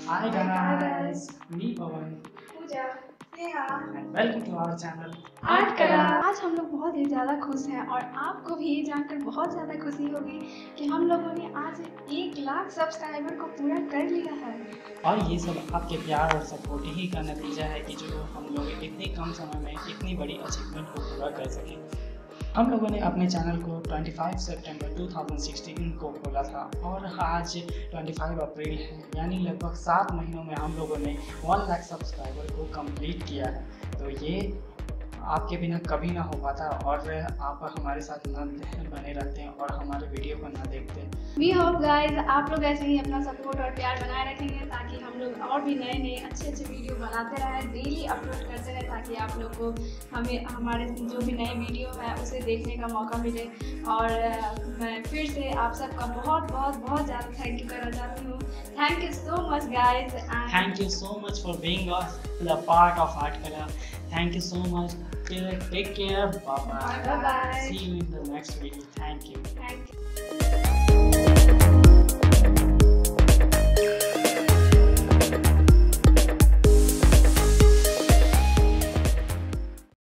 Hi guys, me Pawan Pooja, Neha and welcome to our channel art करा। आज हम लोग बहुत ही ज़्यादा खुश हैं और आपको भी ये जानकर बहुत ज़्यादा खुशी होगी कि हम लोगों ने आज 1 लाख सब्सक्राइबर को पूरा कर लिया है। और ये सब आपके प्यार और सपोर्ट ही का नतीजा है कि जो हम लोग इतने कम समय में इतनी बड़ी अचीवमेंट को पूरा कर सकें। हम लोगों ने अपने चैनल को 25 सितंबर 2016 को खोला था और आज 25 अप्रैल है, यानी लगभग 7 महीनों में हम लोगों ने 1 लाख सब्सक्राइबर को कंप्लीट किया है। तो ये आपके बिना कभी ना हो पाता और आप हमारे साथ न बने रहते हैं और हमारे वीडियो को ना देखते हैं। वी होप गाइज आप लोग ऐसे ही अपना सपोर्ट और प्यार बनाए रखेंगे ताकि हम लोग और भी नए नए अच्छे वीडियो बनाते रहें, डेली अपलोड करते रहें ताकि आप लोग को हमारे जो भी नए वीडियो है उसे देखने का मौका मिले। और मैं फिर से आप सबका बहुत ज़्यादा थैंक यू करना चाहती हूँ। Thank you so much guys. Thank you so much for being the part of Art Kala. Thank you so much. Take care. Bye bye. Bye bye. See you in the next video. Thank you. Thank you.